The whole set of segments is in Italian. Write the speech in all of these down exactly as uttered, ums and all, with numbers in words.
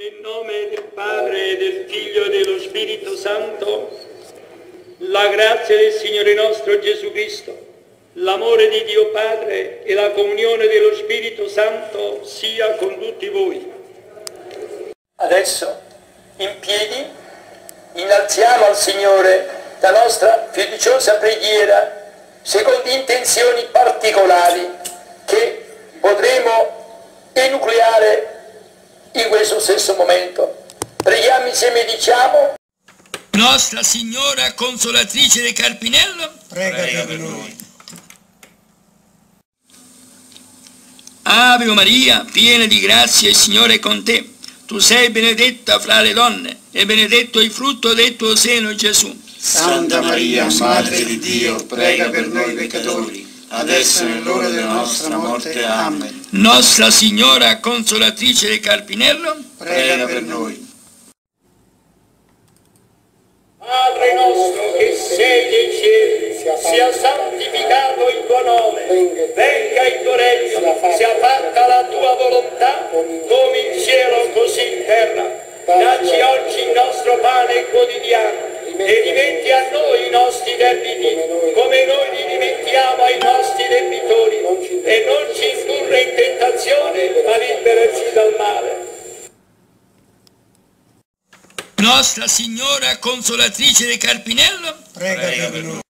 Nel nome del Padre, del Figlio e dello Spirito Santo, la grazia del Signore nostro Gesù Cristo, l'amore di Dio Padre e la comunione dello Spirito Santo sia con tutti voi. Adesso, in piedi, innalziamo al Signore la nostra fiduciosa preghiera secondo intenzioni particolari che potremo enucleare in questo stesso momento. Preghiamo insieme e diciamo: Nostra Signora Consolatrice del Carpinello, prega, prega per noi. Ave Maria, piena di grazia, il Signore è con te. Tu sei benedetta fra le donne, e benedetto il frutto del tuo seno, Gesù. Santa Maria, Madre di Dio, prega per noi peccatori, adesso è nell'ora della nostra morte. Amen. Nostra Signora Consolatrice del Carpinello, prega per noi. Padre nostro che sei nei cieli, sia santificato il tuo nome, venga il tuo regno, sia fatta la tua volontà, come in cielo così in terra. Dacci oggi il nostro pane quotidiano e rimetti a noi i nostri debiti, come noi li rimettiamo ai nostri debitori, e non ci indurre in tentazione, ma liberaci dal male. Nostra Signora Consolatrice del Carpinello, prega, prega per noi.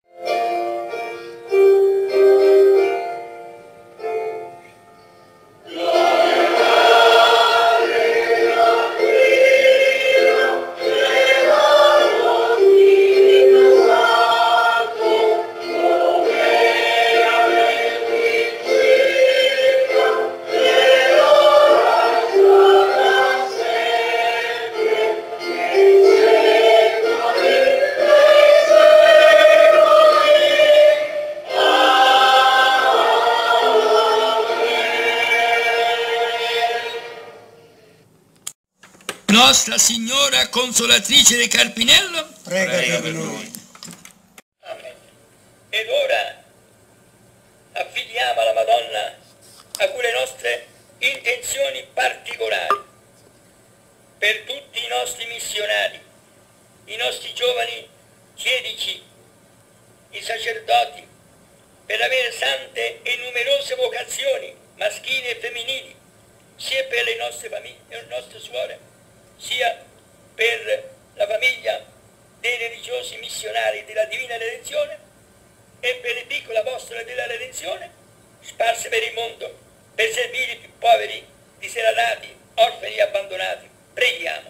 Nostra Signora Consolatrice del Carpinello, prega, prega per noi. Amen. Ed ora affidiamo alla Madonna alcune nostre intenzioni particolari per tutti i nostri missionari, i nostri giovani chierici, i sacerdoti, per avere sante e numerose vocazioni maschili e femminili, sia per le nostre famiglie e le nostre suore, sia per la famiglia dei religiosi missionari della Divina Redenzione e per le piccole apostole della Redenzione sparse per il mondo, per servire i più poveri, diseredati, orfani e abbandonati. Preghiamo.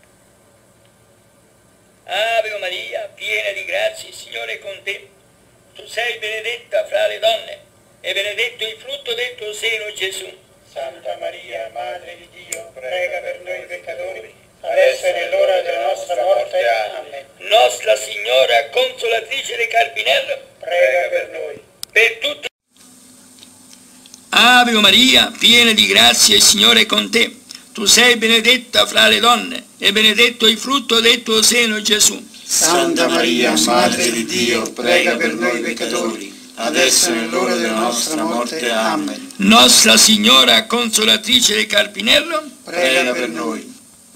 Ave Maria, piena di grazia, il Signore è con te. Tu sei benedetta fra le donne e benedetto il frutto del tuo seno, Gesù. Santa Maria, Madre di Dio, prega per noi peccatori, adesso è nell'ora della nostra morte. Amen. Nostra Signora Consolatrice del Carpinello, Prega per noi. per tutti. Ave Maria, piena di grazia, il Signore è con te. Tu sei benedetta fra le donne, e benedetto il frutto del tuo seno, Gesù. Santa Maria, Madre di Dio, prega per noi peccatori, adesso è nell'ora della nostra morte. Amen. Nostra Signora Consolatrice del Carpinello, prega per noi.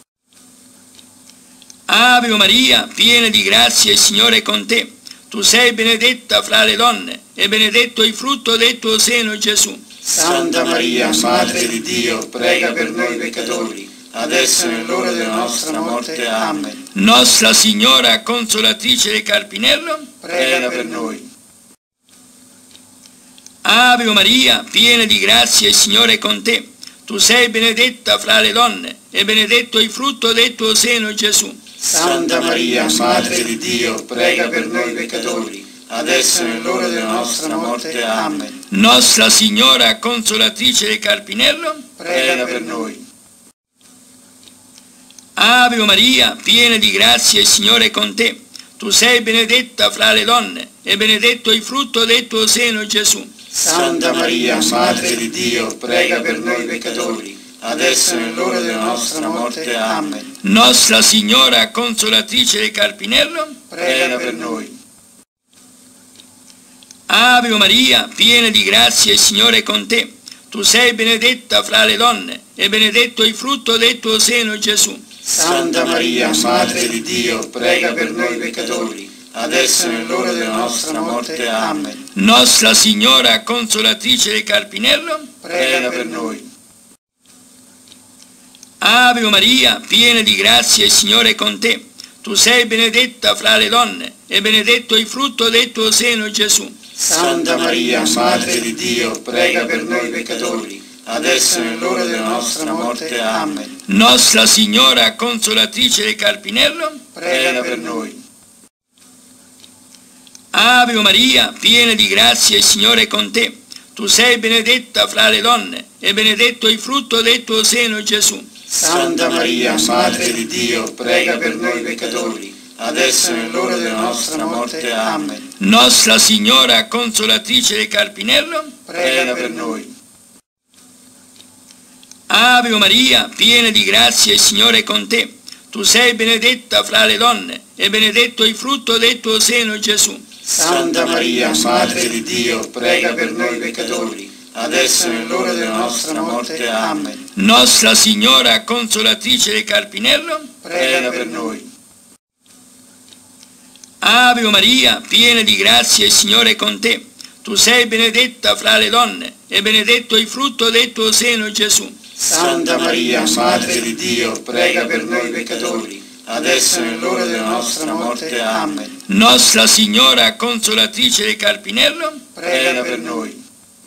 Ave Maria, piena di grazia, il Signore è con te. Tu sei benedetta fra le donne, e benedetto il frutto del tuo seno, Gesù. Santa Maria, Madre di Dio, prega per noi peccatori, adesso è nell'ora della nostra morte. Amen. Nostra Signora Consolatrice del Carpinello, prega per noi. Ave Maria, piena di grazia, il Signore è con te. Tu sei benedetta fra le donne, e benedetto il frutto del tuo seno, Gesù. Santa Maria, Madre di Dio, prega per noi peccatori, adesso è nell'ora della nostra morte. Amen. Nostra Signora Consolatrice del Carpinello, prega per noi. Ave Maria, piena di grazia, il Signore è con te. Tu sei benedetta fra le donne, e benedetto il frutto del tuo seno, Gesù. Santa Maria, Madre di Dio, prega per noi peccatori, adesso è nell'ora della nostra morte. Amen. Nostra Signora Consolatrice del Carpinello, prega per noi. Ave Maria, piena di grazia, il Signore è con te. Tu sei benedetta fra le donne, e benedetto il frutto del tuo seno, Gesù. Santa Maria, Madre di Dio, prega per noi peccatori, adesso è l'ora della nostra morte. Amen. Nostra Signora, consolatrice del Carpinello, prega per noi. Ave Maria, piena di grazia, il Signore è con te. Tu sei benedetta fra le donne, e benedetto il frutto del tuo seno, Gesù. Santa Maria, Madre di Dio, prega per noi peccatori, adesso è l'ora della nostra morte. Amen. Nostra Signora, consolatrice del Carpinello, prega per noi. Ave Maria, piena di grazia, il Signore è con te. Tu sei benedetta fra le donne, e benedetto il frutto del tuo seno, Gesù. Santa Maria, Madre di Dio, prega per noi peccatori, adesso è l'ora della nostra morte. Amen. Nostra Signora, consolatrice del Carpinello, prega per noi. Ave Maria, piena di grazia, il Signore è con te. Tu sei benedetta fra le donne, e benedetto il frutto del tuo seno, Gesù. Santa Maria, Madre di Dio, prega per noi peccatori, adesso è l'ora della nostra morte. Amen. Nostra Signora, consolatrice del Carpinello, prega per noi. Ave Maria, piena di grazia, il Signore è con te. Tu sei benedetta fra le donne, e benedetto il frutto del tuo seno, Gesù. Santa Maria, Madre di Dio, prega per noi peccatori, adesso è l'ora della nostra morte. Amen. Nostra Signora, consolatrice del Carpinello, prega per noi.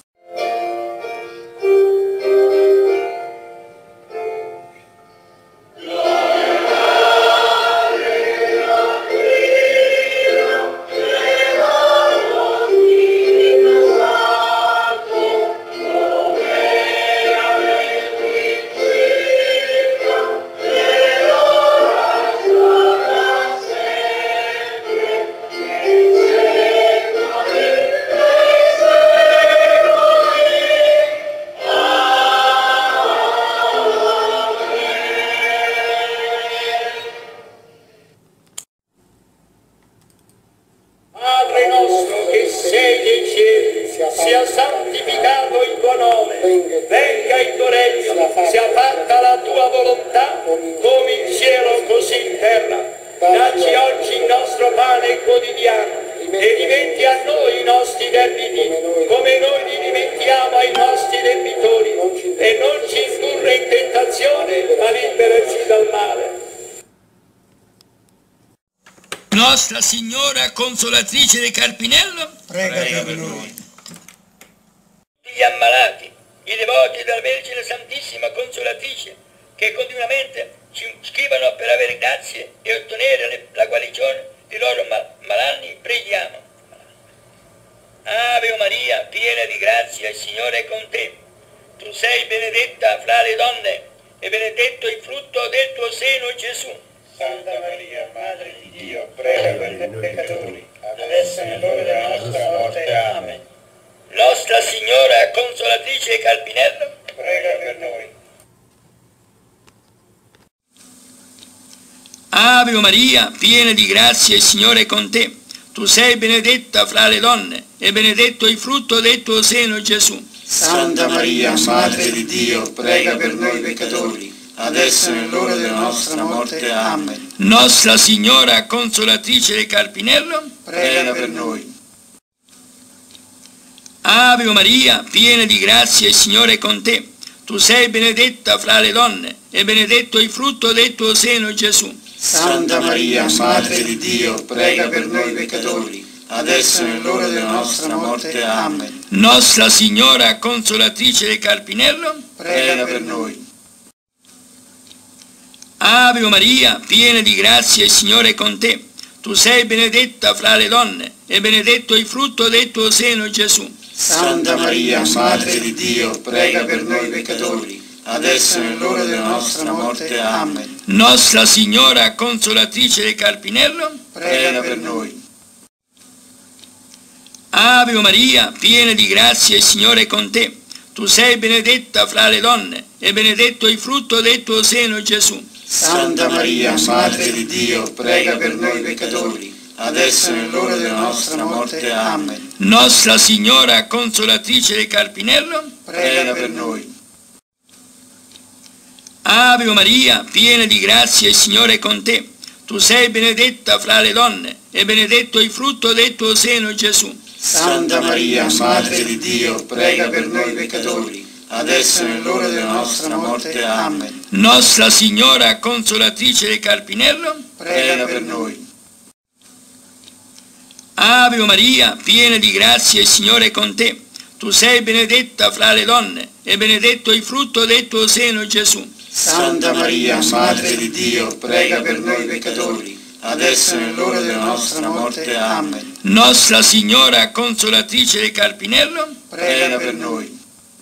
sia santificato il tuo nome, venga il tuo regno, sia fatta la tua volontà, come in cielo così in terra. Dacci oggi il nostro pane quotidiano e rimetti a noi i nostri debiti, come noi li rimettiamo ai nostri debitori, e non ci indurre in tentazione, ma liberaci dal male. Nostra Signora, consolatrice del Carpinello, prega, prega per noi. Gli ammalati, i devoti della Vergine Santissima Consolatrice, che continuamente ci scrivono per avere grazie e ottenere le, la guarigione dei loro mal, malanni, preghiamo. Ave Maria, piena di grazia, il Signore è con te. Tu sei benedetta fra le donne, e benedetto il frutto del tuo seno, Gesù. Santa Maria, Madre di Dio, prega per noi peccatori, adesso è l'ora della nostra morte. Amen. Nostra Signora, consolatrice Carpinello, prega per noi. Ave Maria, piena di grazia, il Signore è con te. Tu sei benedetta fra le donne, e benedetto il frutto del tuo seno, Gesù. Santa Maria, Madre di Dio, prega per noi peccatori, adesso è l'ora della nostra morte. Amen. Nostra Signora, consolatrice del Carpinello, prega per noi. Ave Maria, piena di grazia, il Signore è con te. Tu sei benedetta fra le donne, e benedetto il frutto del tuo seno, Gesù. Santa Maria, Madre di Dio, prega per noi peccatori, adesso è l'ora della nostra morte. Amen. Nostra Signora, consolatrice del Carpinello, prega per noi. Ave Maria, piena di grazia, il Signore è con te. Tu sei benedetta fra le donne, e benedetto il frutto del tuo seno, Gesù. Santa Maria, Madre di Dio, prega per noi peccatori, adesso è l'ora della nostra morte. Amen. Nostra Signora, consolatrice del Carpinello, prega per noi. Ave Maria, piena di grazia, il Signore è con te. Tu sei benedetta fra le donne, e benedetto il frutto del tuo seno, Gesù. Santa Maria, Madre di Dio, prega per noi peccatori, adesso è l'ora della nostra morte. Amen. Nostra Signora, consolatrice del Carpinello, prega per noi. Ave Maria, piena di grazia, il Signore è con te. Tu sei benedetta fra le donne, e benedetto il frutto del tuo seno, Gesù. Santa Maria, Madre di Dio, prega per noi peccatori, adesso è nell'ora della nostra morte. Amen. Nostra Signora, consolatrice del Carpinello, prega per noi. Ave Maria, piena di grazia, il Signore è con te. Tu sei benedetta fra le donne, e benedetto il frutto del tuo seno, Gesù. Santa Maria, Madre di Dio, prega per noi peccatori, adesso è nell'ora della nostra morte. Amen. Nostra Signora, consolatrice del Carpinello, prega per noi.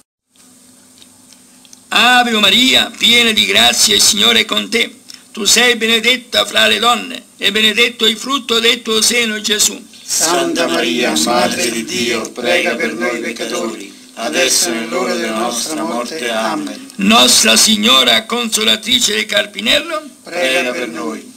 Ave Maria, piena di grazia, il Signore è con te. Tu sei benedetta fra le donne, e benedetto il frutto del tuo seno, Gesù. Santa Maria, Madre di Dio, prega per noi peccatori, adesso è nell'ora della nostra morte. Amen. Nostra Signora, consolatrice del Carpinello, prega per noi.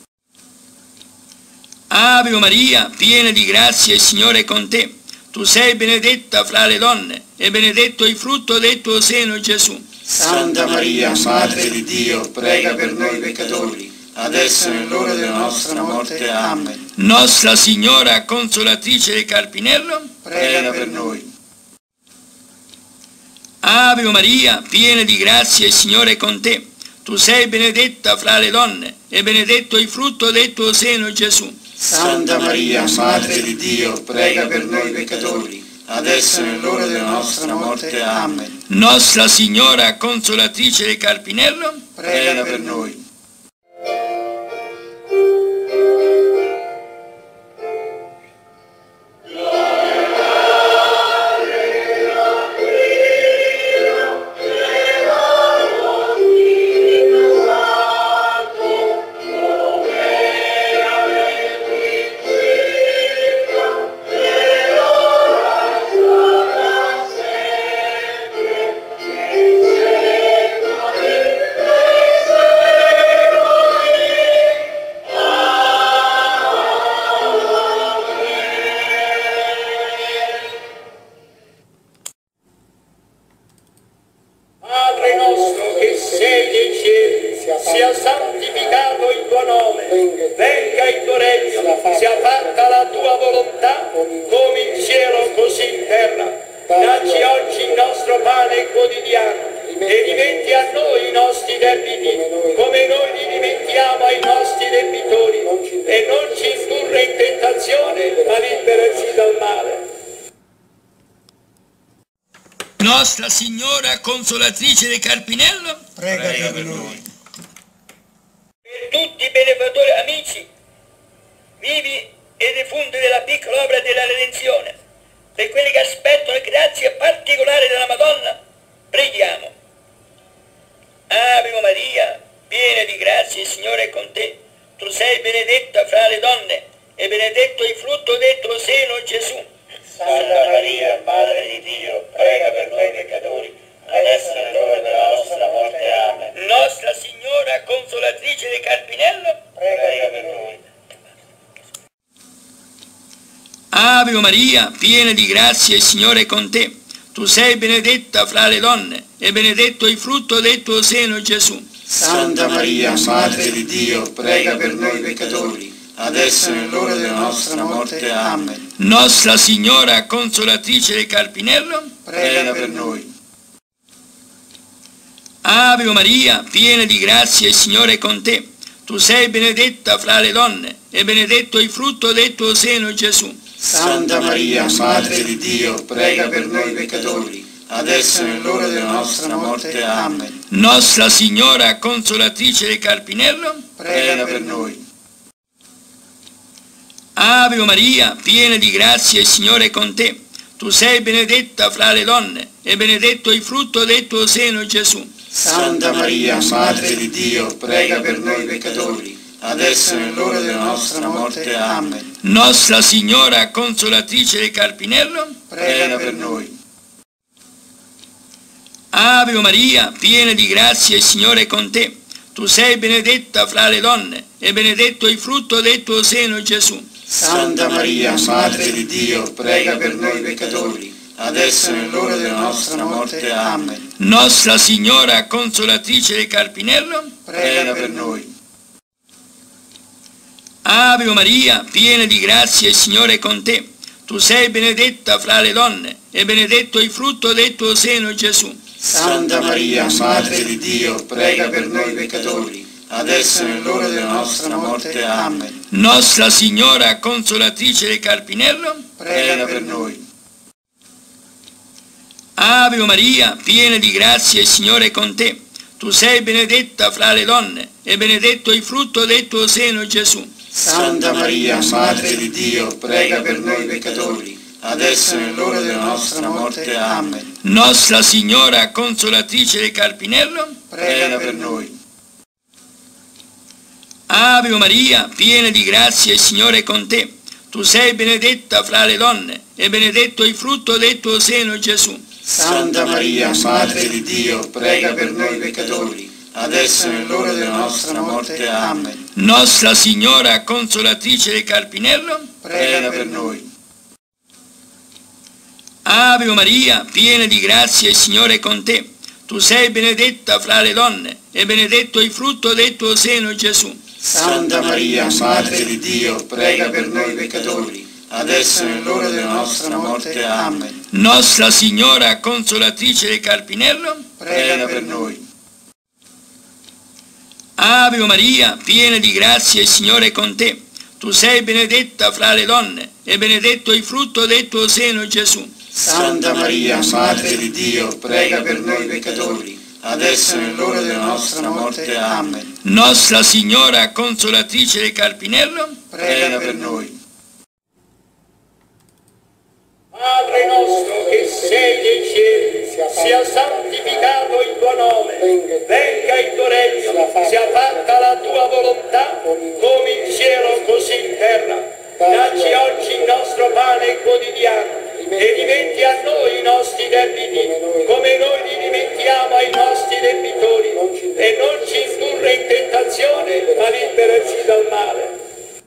Ave Maria, piena di grazia, il Signore è con te. Tu sei benedetta fra le donne, e benedetto il frutto del tuo seno, Gesù. Santa Maria, Madre di Dio, prega per noi peccatori, adesso è nell'ora della nostra morte. Amen. Nostra Signora, consolatrice del Carpinello, prega per noi. Ave Maria, piena di grazia, il Signore è con te. Tu sei benedetta fra le donne, e benedetto il frutto del tuo seno, Gesù. Santa Maria, Madre di Dio, prega per noi peccatori, adesso è nell'ora della nostra morte. Amen. Nostra Signora, consolatrice del Carpinello, prega per noi. sia santificato il tuo nome, venga il tuo regno, sia fatta la tua volontà, come in cielo così in terra. Dacci oggi il nostro pane quotidiano e rimetti a noi i nostri debiti, come noi li rimettiamo ai nostri debitori, e non ci indurre in tentazione, ma liberaci dal male. Nostra Signora, consolatrice del Carpinello, prega per noi. Per tutti i benefattori amici, vivi e defunti della piccola opera della redenzione, per quelli che aspettano grazie particolari della Madonna, preghiamo. Ave Maria, piena di grazia, il Signore è con te. Tu sei benedetta fra le donne, e benedetto il frutto del tuo seno, Gesù. Santa Maria, Madre di Dio, prega per noi peccatori, adesso è l'ora della nostra morte. Amen. Nostra Signora, consolatrice del Carpinello, prega per noi. Ave Maria, piena di grazia, il Signore è con te. Tu sei benedetta fra le donne, e benedetto il frutto del tuo seno, Gesù. Santa Maria, Madre di Dio, prega per noi peccatori, adesso è nell'ora della nostra morte. Amen. Nostra Signora, consolatrice del Carpinello, prega per noi. Ave Maria, piena di grazia, il Signore è con te. Tu sei benedetta fra le donne, e benedetto il frutto del tuo seno, Gesù. Santa Maria, Madre di Dio, prega per noi peccatori, adesso è nell'ora della nostra morte. Amen. Nostra Signora, consolatrice del Carpinello, prega per noi. Ave Maria, piena di grazia, il Signore è con te. Tu sei benedetta fra le donne, e benedetto il frutto del tuo seno, Gesù. Santa Maria, Madre di Dio, prega per noi peccatori, adesso è nell'ora della nostra morte. Amen. Nostra Signora, consolatrice del Carpinello, prega per noi. Ave Maria, piena di grazia, il Signore è con te. Tu sei benedetta fra le donne, e benedetto il frutto del tuo seno, Gesù. Santa Maria, Madre di Dio, prega per noi peccatori, adesso è nell'ora della nostra morte. Amen. Nostra Signora Consolatrice del Carpinello, prega per noi. Ave Maria, piena di grazia, il Signore è con te. Tu sei benedetta fra le donne, e benedetto il frutto del tuo seno, Gesù. Santa Maria, Madre di Dio, prega per noi peccatori, adesso è nell'ora della nostra morte. Amen. Nostra Signora Consolatrice del Carpinello, prega per noi. Ave Maria, piena di grazia, il Signore è con te. Tu sei benedetta fra le donne, e benedetto il frutto del tuo seno, Gesù. Santa Maria, Madre di Dio, prega per noi peccatori, adesso è nell'ora della nostra morte. Amen. Nostra Signora Consolatrice del Carpinello, prega per noi. Ave Maria, piena di grazia, il Signore è con te. Tu sei benedetta fra le donne, e benedetto il frutto del tuo seno, Gesù. Santa Maria, Madre di Dio, prega per noi peccatori, adesso è nell'ora della nostra morte. Amen. Nostra Signora Consolatrice del Carpinello, prega per noi. Ave Maria, piena di grazia, il Signore è con te. Tu sei benedetta fra le donne, e benedetto il frutto del tuo seno, Gesù. Santa Maria, Madre di Dio, prega per noi peccatori, adesso è nell'ora della nostra morte. Amen. Nostra Signora Consolatrice del Carpinello, prega per noi. Ave Maria, piena di grazia, il Signore è con te. Tu sei benedetta fra le donne, e benedetto il frutto del tuo seno, Gesù. Santa Maria, Madre di Dio, prega per noi peccatori, adesso è nell'ora della nostra morte. Amen. Nostra Signora Consolatrice del Carpinello, prega per noi. Padre nostro che sei nei cieli, sia santificato il tuo nome, venga il tuo regno, sia fatta la tua volontà, come in cielo così in terra. Dacci oggi il nostro pane quotidiano, e rimetti a noi i nostri debiti, come noi li rimettiamo ai nostri debitori, e non ci indurre in tentazione, ma liberaci dal male.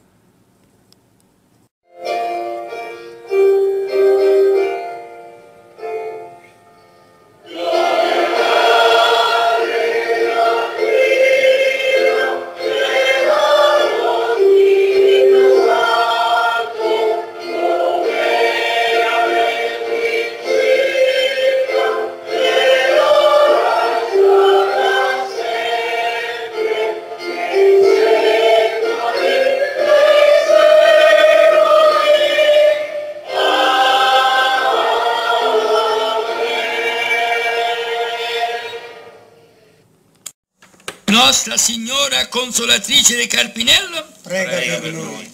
Nostra Signora Consolatrice del Carpinello, prega per noi.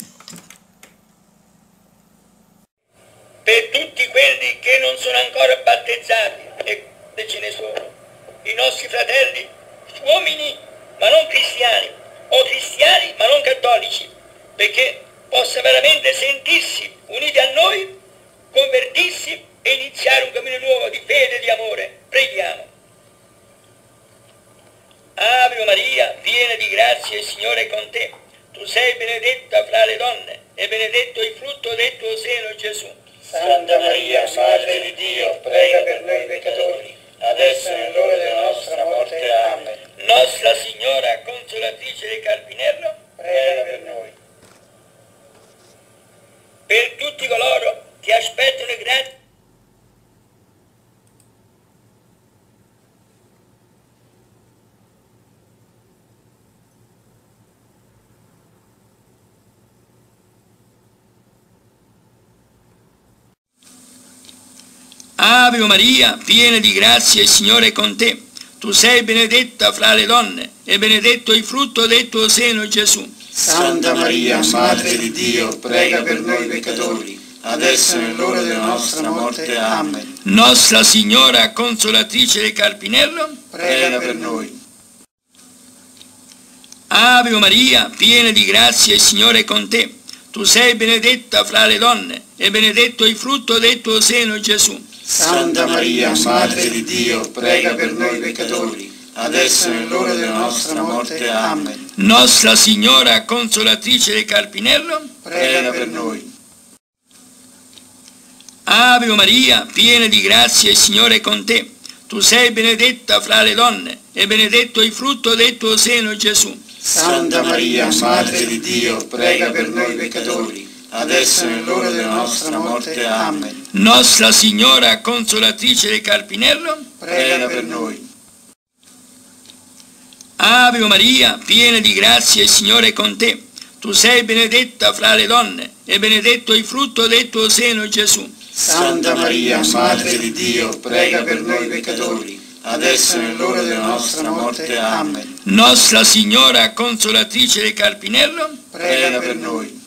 Per tutti quelli che non sono ancora battezzati, e ce ne sono, i nostri fratelli, uomini ma non cristiani, o cristiani ma non cattolici, perché possa veramente sentirsi uniti a noi, convertirsi e iniziare un cammino nuovo di fede e di amore. Preghiamo. Ave Maria, piena di grazia, il Signore è con te. Tu sei benedetta fra le donne, e benedetto il frutto del tuo seno, Gesù. Santa Maria, Madre di Dio, prega per noi peccatori, adesso è nell'ora della nostra morte. Amen. Nostra Signora Consolatrice del Carpinello, prega per noi. Per tutti coloro che aspettano il grande Ave Maria, piena di grazia, il Signore è con te. Tu sei benedetta fra le donne, e benedetto il frutto del tuo seno, Gesù. Santa Maria, Madre di Dio, prega per noi peccatori, adesso è nell'ora della nostra morte. Amen. Nostra Signora Consolatrice del Carpinello, prega per noi. Ave Maria, piena di grazia, il Signore è con te. Tu sei benedetta fra le donne, e benedetto il frutto del tuo seno, Gesù. Santa Maria, Madre di Dio, prega per noi peccatori, adesso è nell'ora della nostra morte. Amen. Nostra Signora Consolatrice del Carpinello, prega per noi. Ave Maria, piena di grazia, il Signore è con te. Tu sei benedetta fra le donne, e benedetto il frutto del tuo seno, Gesù. Santa Maria, Madre di Dio, prega per noi peccatori, adesso è l'ora della nostra morte. Amen. Nostra Signora, consolatrice del Carpinello, prega per noi. Ave Maria, piena di grazia, il Signore è con te. Tu sei benedetta fra le donne, e benedetto il frutto del tuo seno, Gesù. Santa Maria, Madre di Dio, prega per noi peccatori, adesso è l'ora della nostra morte. Amen. Nostra Signora, consolatrice del Carpinello, prega per noi.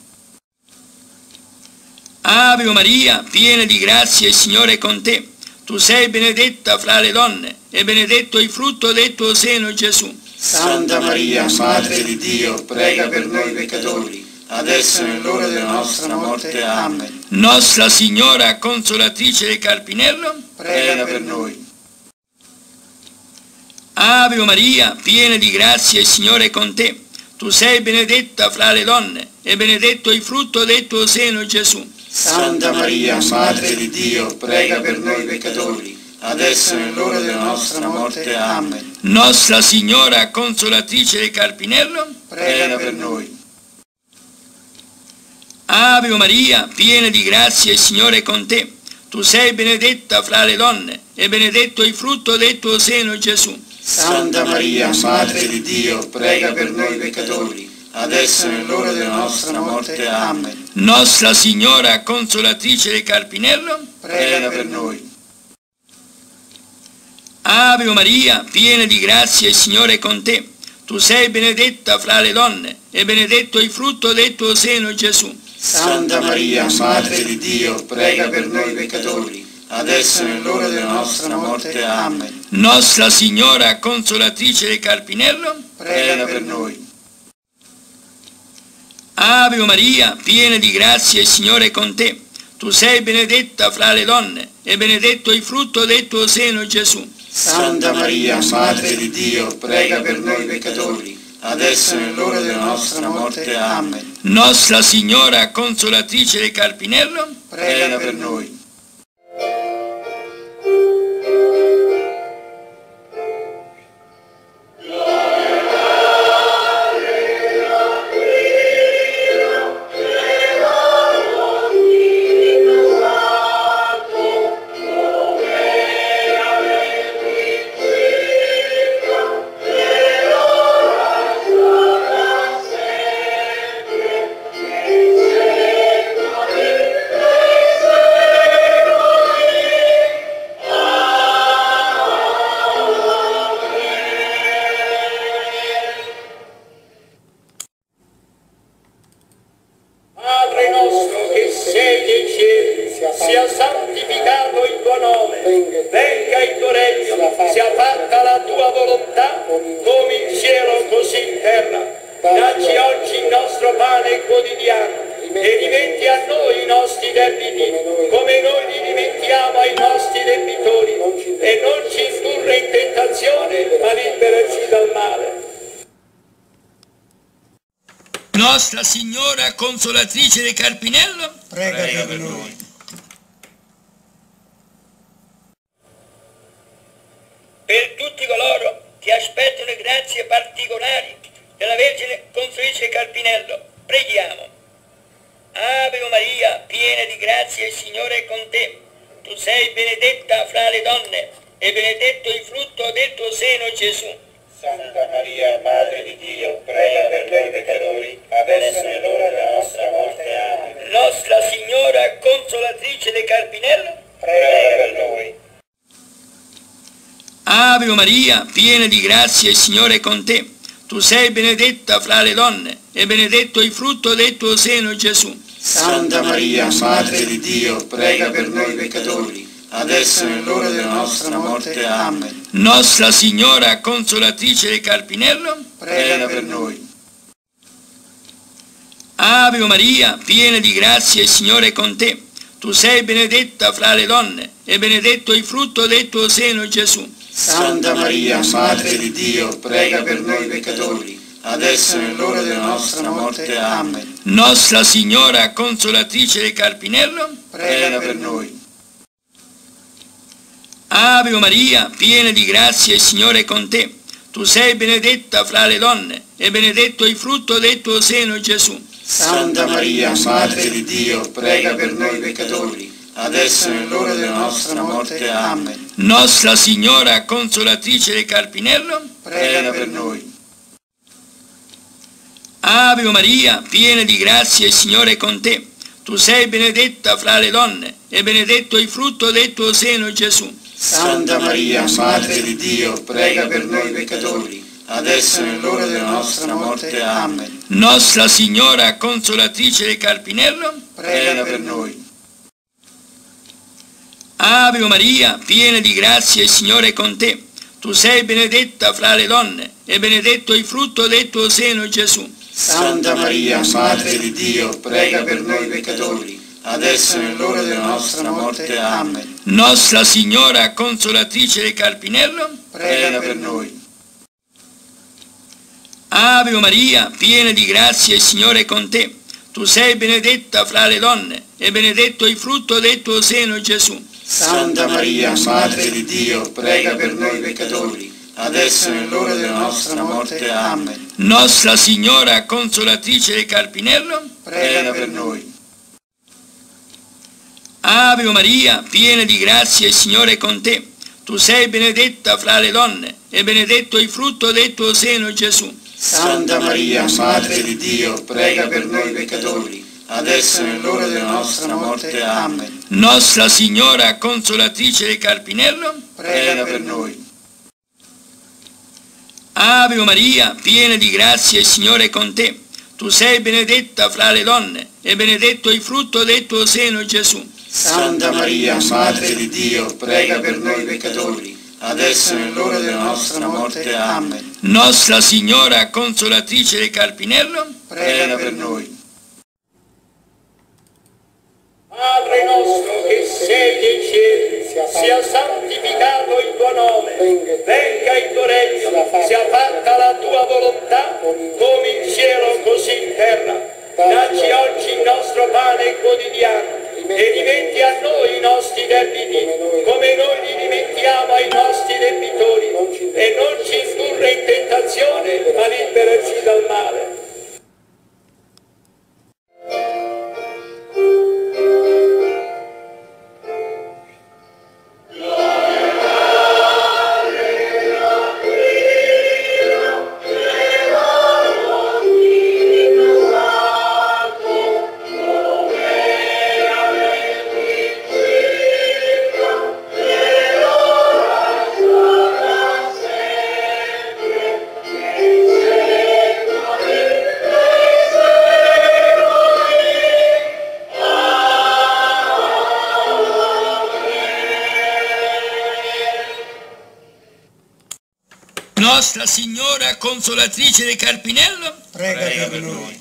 Ave Maria, piena di grazia, il Signore è con te. Tu sei benedetta fra le donne, e benedetto il frutto del tuo seno, Gesù. Santa Maria, Madre di Dio, prega per noi peccatori, adesso è l'ora della nostra morte. Amen. Nostra Signora, consolatrice del Carpinello, prega per noi. Ave Maria, piena di grazia, il Signore è con te. Tu sei benedetta fra le donne, e benedetto il frutto del tuo seno, Gesù. Santa Maria, Madre di Dio, prega per noi peccatori, adesso è l'ora della nostra morte. Amen. Nostra Signora, consolatrice del Carpinello, prega per noi. Ave Maria, piena di grazia, il Signore è con te. Tu sei benedetta fra le donne, e benedetto il frutto del tuo seno, Gesù. Santa Maria, Madre di Dio, prega per noi peccatori, adesso è l'ora della nostra morte. Amen. Nostra Signora, consolatrice del Carpinello, prega per noi. Ave Maria, piena di grazia, il Signore è con te. Tu sei benedetta fra le donne, e benedetto il frutto del tuo seno, Gesù. Santa Maria, Madre di Dio, prega per noi peccatori, adesso è l'ora della nostra morte. Amen. Nostra Signora, consolatrice del Carpinello, prega per noi. Ave Maria, piena di grazia, il Signore è con te. Tu sei benedetta fra le donne, e benedetto il frutto del tuo seno, Gesù. Santa Maria, Madre di Dio, prega per noi peccatori, adesso è l'ora della nostra morte. Amen. Nostra Signora, consolatrice del Carpinello, prega per noi. sia santificato il tuo nome, venga il tuo regno, sia fatta la tua volontà, come in cielo così in terra. Dacci oggi il nostro pane quotidiano e rimetti a noi i nostri debiti, come noi li rimettiamo ai nostri debitori, e non ci indurre in tentazione, ma liberaci dal male. Nostra Signora Consolatrice del Carpinello, prega, prega per noi. Per tutti coloro che aspettano le grazie particolari della Vergine Consolatrice del Carpinello, preghiamo. Ave Maria, piena di grazia, il Signore è con te. Tu sei benedetta fra le donne e benedetto il frutto del tuo seno, Gesù. Santa Maria, Madre di Dio, prega per noi peccatori, adesso è l'ora della nostra morte. Amen. Nostra Signora Consolatrice del Carpinello, prega per noi. Ave Maria, piena di grazia, il Signore è con te. Tu sei benedetta fra le donne e benedetto il frutto del tuo seno, Gesù. Santa Maria, Madre di Dio, prega per noi peccatori, adesso è l'ora della nostra morte. Amen. Nostra Signora Consolatrice del Carpinello, prega per noi. Ave Maria, piena di grazia, il Signore è con te. Tu sei benedetta fra le donne e benedetto il frutto del tuo seno, Gesù. Santa Maria, Madre di Dio, prega per noi peccatori, adesso è l'ora della nostra morte. Amen. Nostra Signora Consolatrice del Carpinello, prega per noi. Ave Maria, piena di grazia, il Signore è con te. Tu sei benedetta fra le donne, e benedetto il frutto del tuo seno, Gesù. Santa Maria, Madre di Dio, prega per noi peccatori, adesso è nell'ora della nostra morte. Amen. Nostra Signora, consolatrice del Carpinello, prega per noi. Ave Maria, piena di grazia, il Signore è con te. Tu sei benedetta fra le donne, e benedetto il frutto del tuo seno, Gesù. Santa Maria, Madre di Dio, prega per noi peccatori, adesso è nell'ora della nostra morte. Amen. Nostra Signora, consolatrice del Carpinello, prega per noi. Ave Maria, piena di grazia, il Signore è con te. Tu sei benedetta fra le donne, e benedetto il frutto del tuo seno, Gesù. Santa Maria, Madre di Dio, prega per noi peccatori, adesso è nell'ora della nostra morte. Amen. Nostra Signora, consolatrice del Carpinello, prega per noi. Ave Maria, piena di grazia, il Signore è con te. Tu sei benedetta fra le donne, e benedetto il frutto del tuo seno, Gesù. Santa Maria, Madre di Dio, prega per noi peccatori, adesso è nell'ora della nostra morte. Amen. Nostra Signora, consolatrice del Carpinello, prega per noi. Ave Maria, piena di grazia, il Signore è con te. Tu sei benedetta fra le donne, e benedetto il frutto del tuo seno, Gesù. Santa Maria, Madre di Dio, prega per noi peccatori, adesso è nell'ora della nostra morte. Amen. Nostra Signora, consolatrice del Carpinello, prega per noi. Ave Maria, piena di grazia, il Signore è con te. Tu sei benedetta fra le donne, e benedetto il frutto del tuo seno, Gesù. Santa Maria, Madre di Dio, prega per noi peccatori, adesso è nell'ora della nostra morte. Amen. Nostra Signora, consolatrice del Carpinello, prega per noi. Padre nostro che sei nei cieli, sia santificato il tuo nome, venga il tuo regno, sia fatta la tua volontà, come in cielo così in terra. Dacci oggi il nostro pane quotidiano, e rimetti a noi i nostri debiti, come noi li rimettiamo ai nostri debitori, e non ci indurre in tentazione, ma liberaci dal male. Nostra Signora, consolatrice del Carpinello, prega, prega per noi.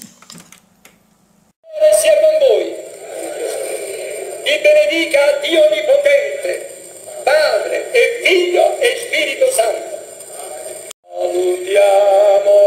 Sia con voi. Vi benedica Dio Onnipotente, Padre e Figlio e Spirito Santo. Salutiamo